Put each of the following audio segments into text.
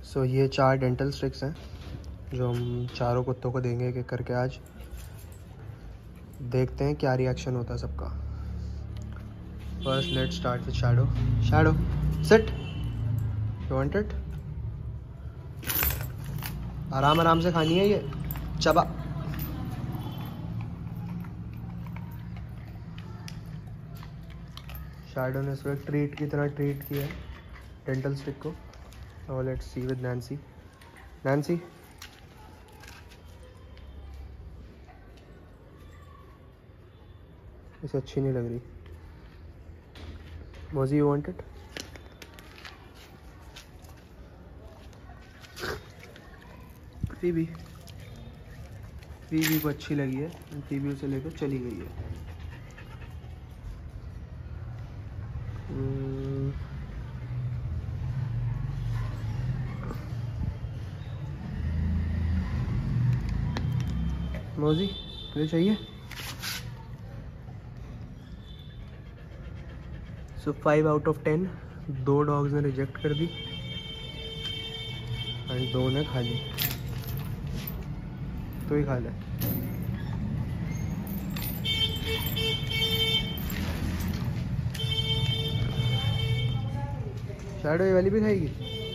सो ये 4 dental sticks हैं जो हम चारों कुत्तों को देंगे एक एक करके आज। देखते हैं क्या रिएक्शन होता है सबका। First let's start with Shadow. Shadow sit, you want it? आराम आराम से खानी है ये, चबा। शैडो ने इसको एक ट्रीट की तरह ट्रीट किया है डेंटल स्टिक को। और let's see with Nancy. Nancy इसे अच्छी नहीं लग रही। Moji you want it? Phoebe को अच्छी लगी है, फीबी उसे लेकर चली गई है। मोजी तुझे चाहिए? सो 5 आउट ऑफ 10 2 डॉग्स ने रिजेक्ट कर दी एंड 2 ने खा ली। तो ही खा ले। शैडो ये वाली भी खाएगी?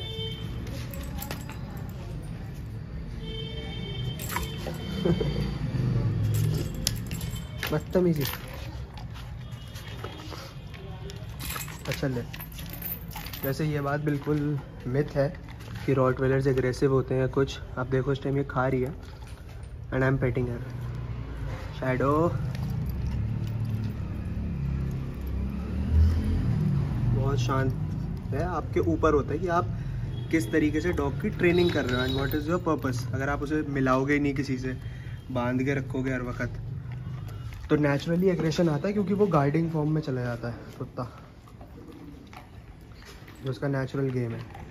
बदतमीजी। अच्छा ले। वैसे ये बात बिल्कुल मिथ है कि रॉटवेलर्स एग्रेसिव होते हैं कुछ। आप देखो इस टाइम ये खा रही है and I am petting her. Shadow बहुत शांत है। आपके ऊपर होता है कि आप किस तरीके से डॉग की ट्रेनिंग कर रहे हो and what is your purpose. अगर आप उसे मिलाओगे ही नहीं किसी से, बांध के रखोगे हर वक्त, तो नेचुरली एग्रेशन आता है क्योंकि वो गार्डिंग फॉर्म में चला जाता है कुत्ता, जो उसका नेचुरल गेम है।